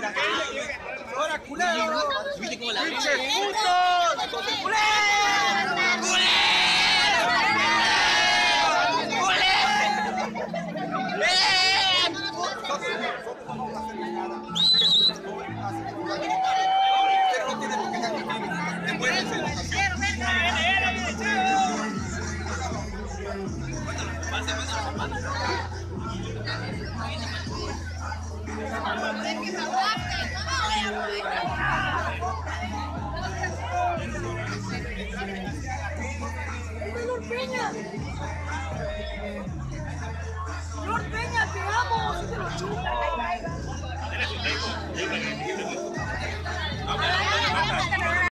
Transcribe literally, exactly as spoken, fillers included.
¡Ahora, culero! ¿Viste cómo la ¡Pinche putos! Lord Peña. Lord Peña, te amo, si te lo chupas.